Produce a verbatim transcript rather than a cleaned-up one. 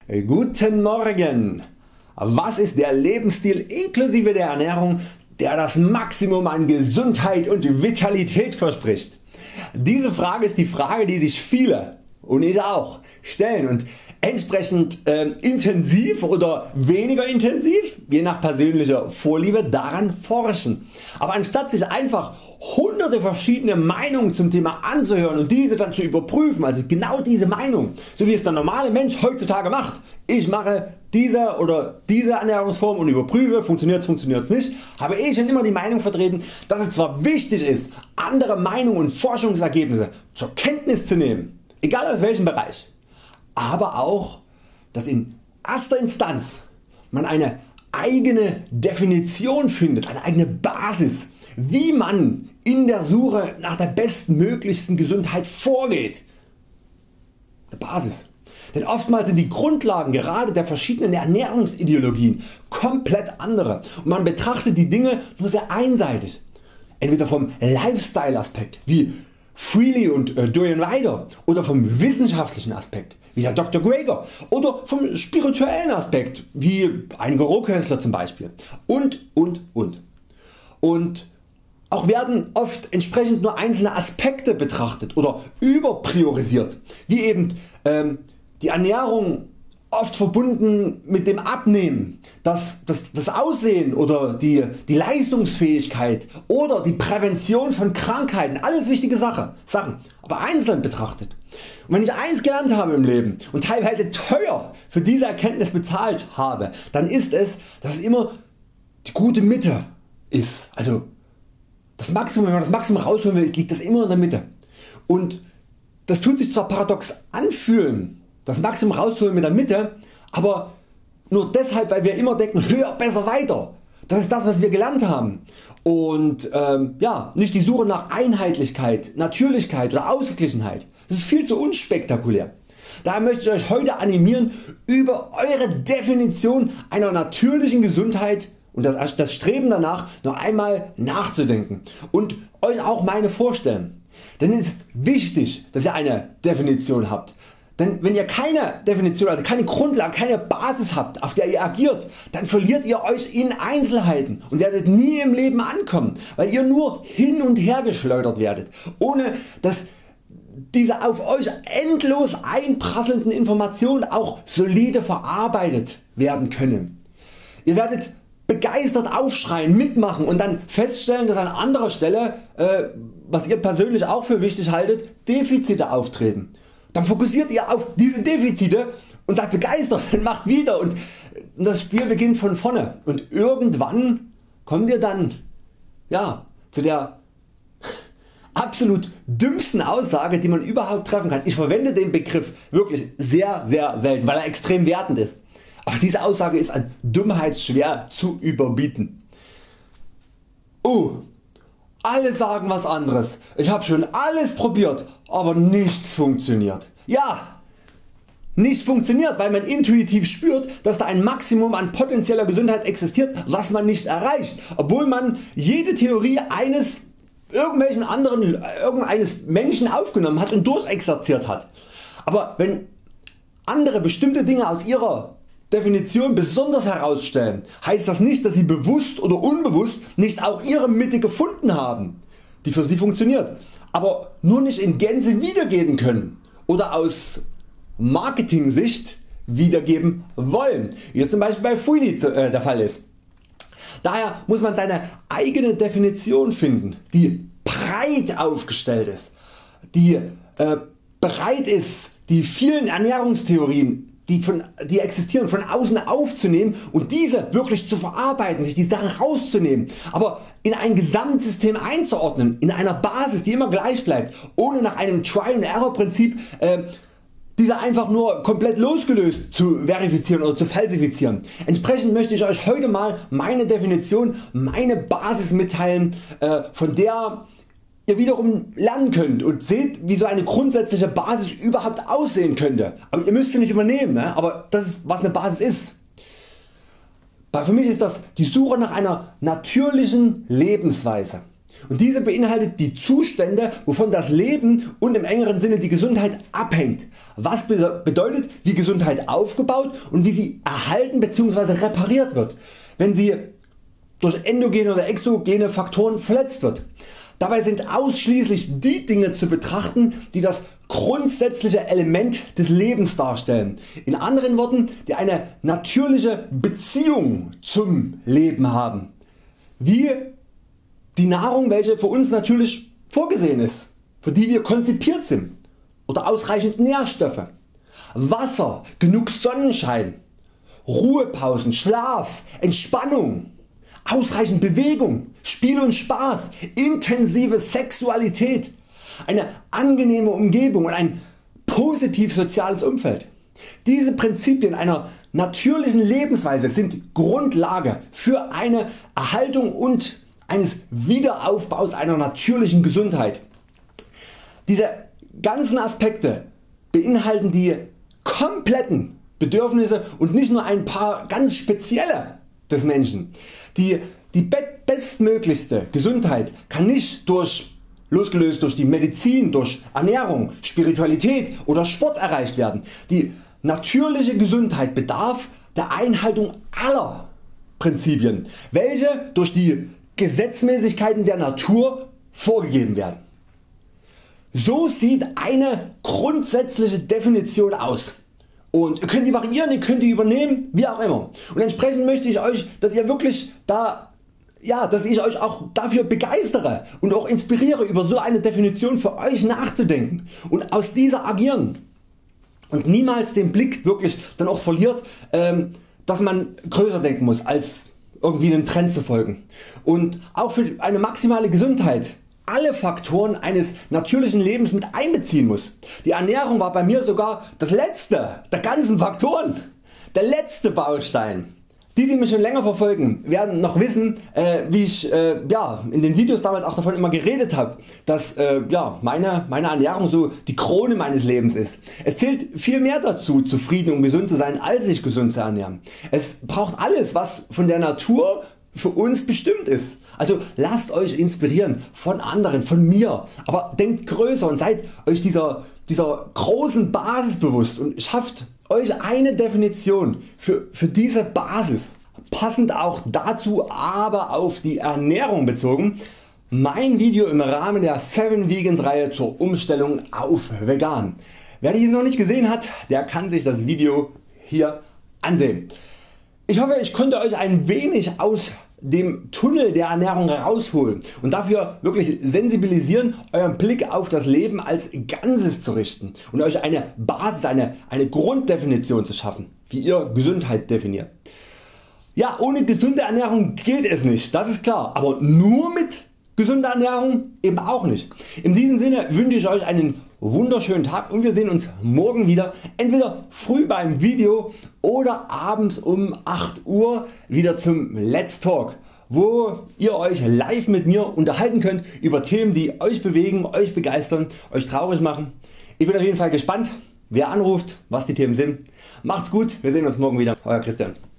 Guten Morgen! Was ist der Lebensstil inklusive der Ernährung, der das Maximum an Gesundheit und Vitalität verspricht? Diese Frage ist die Frage, die sich viele, und ich auch, stellen und entsprechend äh, intensiv oder weniger intensiv, je nach persönlicher Vorliebe, daran forschen. Aber anstatt sich einfach hunderte verschiedene Meinungen zum Thema anzuhören und diese dann zu überprüfen, also genau diese Meinung, so wie es der normale Mensch heutzutage macht, ich mache diese oder diese Ernährungsform und überprüfe, funktioniert es, funktioniert es nicht, habe ich schon immer die Meinung vertreten, dass es zwar wichtig ist, andere Meinungen und Forschungsergebnisse zur Kenntnis zu nehmen, egal aus welchem Bereich, aber auch, dass in erster Instanz man eine eigene Definition findet, eine eigene Basis, wie man in der Suche nach der bestmöglichsten Gesundheit vorgeht. Eine Basis. Denn oftmals sind die Grundlagen gerade der verschiedenen Ernährungsideologien komplett andere und man betrachtet die Dinge nur sehr einseitig. Entweder vom Lifestyle Aspekt wie Freely und äh, Dorian Ryder oder vom wissenschaftlichen Aspekt wie der Doktor Greger oder vom spirituellen Aspekt wie einige Rohköstler zum Beispiel und und und. Und auch werden oft entsprechend nur einzelne Aspekte betrachtet oder überpriorisiert, wie eben ähm, die Ernährung oft verbunden mit dem Abnehmen, das, das, das Aussehen oder die, die Leistungsfähigkeit oder die Prävention von Krankheiten, alles wichtige Sache, Sachen, aber einzeln betrachtet. Und wenn ich eins gelernt habe im Leben und teilweise teuer für diese Erkenntnis bezahlt habe, dann ist es, dass es immer die gute Mitte ist. Also das Maximum, wenn man das Maximum rausholen will, liegt das immer in der Mitte. Und das tut sich zwar paradox anfühlen, das Maximum rausholen mit der Mitte, aber nur deshalb, weil wir immer denken, höher, besser, weiter. Das ist das, was wir gelernt haben. Und ähm, ja, nicht die Suche nach Einheitlichkeit, Natürlichkeit oder Ausgeglichenheit. Das ist viel zu unspektakulär. Daher möchte ich Euch heute animieren, über Eure Definition einer natürlichen Gesundheit und das, das Streben danach noch einmal nachzudenken und Euch auch meine vorstellen. Denn es ist wichtig, dass ihr eine Definition habt. Denn wenn ihr keine Definition, also keine Grundlage, keine Basis habt, auf der ihr agiert, dann verliert ihr Euch in Einzelheiten und werdet nie im Leben ankommen, weil ihr nur hin und her geschleudert werdet, ohne dass diese auf Euch endlos einprasselnden Informationen auch solide verarbeitet werden können. Ihr werdet begeistert aufschreien, mitmachen und dann feststellen, dass an anderer Stelle, äh, was ihr persönlich auch für wichtig haltet, Defizite auftreten. Dann fokussiert ihr auf diese Defizite und seid begeistert und macht wieder und das Spiel beginnt von vorne und irgendwann kommt ihr dann ja, zu der absolut dümmsten Aussage, die man überhaupt treffen kann. Ich verwende den Begriff wirklich sehr sehr selten, weil er extrem wertend ist. Aber diese Aussage ist an Dummheit schwer zu überbieten. Oh, alle sagen was anderes. Ich habe schon alles probiert, aber nichts funktioniert. Ja, nichts funktioniert, weil man intuitiv spürt, dass da ein Maximum an potenzieller Gesundheit existiert, was man nicht erreicht, obwohl man jede Theorie eines irgendwelchen anderen irgendeines Menschen aufgenommen hat und durchexerziert hat. Aber wenn andere bestimmte Dinge aus ihrer Definition besonders herausstellen, heißt das nicht, dass sie bewusst oder unbewusst nicht auch ihre Mitte gefunden haben, die für sie funktioniert, aber nur nicht in Gänze wiedergeben können oder aus Marketing-Sicht wiedergeben wollen, wie es zum Beispiel bei Freely der Fall ist. Daher muss man seine eigene Definition finden, die breit aufgestellt ist, die äh, bereit ist, die vielen Ernährungstheorien, die, von, die existieren, von außen aufzunehmen und diese wirklich zu verarbeiten, sich die Sachen rauszunehmen, aber in ein Gesamtsystem einzuordnen, in einer Basis, die immer gleich bleibt, ohne nach einem Try-and-Error-Prinzip äh, diese einfach nur komplett losgelöst zu verifizieren oder zu falsifizieren. Entsprechend möchte ich Euch heute mal meine Definition, meine Basis mitteilen, äh, von der ihr wiederum lernen könnt und seht, wie so eine grundsätzliche Basis überhaupt aussehen könnte. Aber ihr müsst sie nicht übernehmen, ne? Aber das ist, was eine Basis ist. Für mich ist das die Suche nach einer natürlichen Lebensweise. und diese beinhaltet die Zustände, wovon das Leben und im engeren Sinne die Gesundheit abhängt. Was bedeutet, wie Gesundheit aufgebaut und wie sie erhalten bzw. repariert wird, wenn sie durch endogene oder exogene Faktoren verletzt wird. Dabei sind ausschließlich die Dinge zu betrachten, die das grundsätzliche Element des Lebens darstellen. In anderen Worten, die eine natürliche Beziehung zum Leben haben. Wie die Nahrung, welche für uns natürlich vorgesehen ist, für die wir konzipiert sind. Oder ausreichend Nährstoffe, Wasser, genug Sonnenschein, Ruhepausen, Schlaf, Entspannung, ausreichend Bewegung, Spiel und Spaß, intensive Sexualität, eine angenehme Umgebung und ein positiv soziales Umfeld. Diese Prinzipien einer natürlichen Lebensweise sind Grundlage für eine Erhaltung und eines Wiederaufbaus einer natürlichen Gesundheit. Diese ganzen Aspekte beinhalten die kompletten Bedürfnisse und nicht nur ein paar ganz spezielle des Menschen. Die, die bestmöglichste Gesundheit kann nicht durch, losgelöst durch die Medizin, durch Ernährung, Spiritualität oder Sport erreicht werden. Die natürliche Gesundheit bedarf der Einhaltung aller Prinzipien, welche durch die Gesetzmäßigkeiten der Natur vorgegeben werden. So sieht eine grundsätzliche Definition aus. Und ihr könnt die variieren, ihr könnt die übernehmen, wie auch immer. Und entsprechend möchte ich Euch, dass ihr wirklich da, ja, dass ich Euch auch dafür begeistere und auch inspiriere, über so eine Definition für Euch nachzudenken und aus dieser agieren. Und niemals den Blick wirklich dann auch verliert, ähm, dass man größer denken muss, als irgendwie einem Trend zu folgen. Und auch für eine maximale Gesundheit alle Faktoren eines natürlichen Lebens mit einbeziehen muss. Die Ernährung war bei mir sogar das letzte der ganzen Faktoren, der letzte Baustein. Die die mich schon länger verfolgen werden noch wissen, äh, wie ich äh, ja, in den Videos damals auch davon immer geredet habe, dass äh, ja, meine, meine Ernährung so die Krone meines Lebens ist. Es zählt viel mehr dazu, zufrieden und gesund zu sein, als sich gesund zu ernähren. Es braucht alles, was von der Natur für uns bestimmt ist. Also lasst Euch inspirieren von anderen, von mir, aber denkt größer und seid Euch dieser, dieser großen Basis bewusst und schafft Euch eine Definition für, für diese Basis. Passend auch dazu, aber auf die Ernährung bezogen, mein Video im Rahmen der seven Vegans Reihe zur Umstellung auf vegan. Wer dies noch nicht gesehen hat, der kann sich das Video hier ansehen. Ich hoffe, ich konnte Euch ein wenig aus dem Tunnel der Ernährung rausholen und dafür wirklich sensibilisieren, euren Blick auf das Leben als Ganzes zu richten und Euch eine Basis, eine, eine Grunddefinition zu schaffen, wie ihr Gesundheit definiert. Ja, ohne gesunde Ernährung geht es nicht, das ist klar, aber nur mit gesunder Ernährung eben auch nicht. In diesem Sinne wünsche ich Euch einen wunderschönen Tag und wir sehen uns morgen wieder, entweder früh beim Video oder abends um acht Uhr wieder zum Let's Talk, wo ihr Euch live mit mir unterhalten könnt über Themen die Euch bewegen, Euch begeistern, Euch traurig machen. Ich bin auf jeden Fall gespannt wer anruft, was die Themen sind. Macht's gut, wir sehen uns morgen wieder. Euer Christian.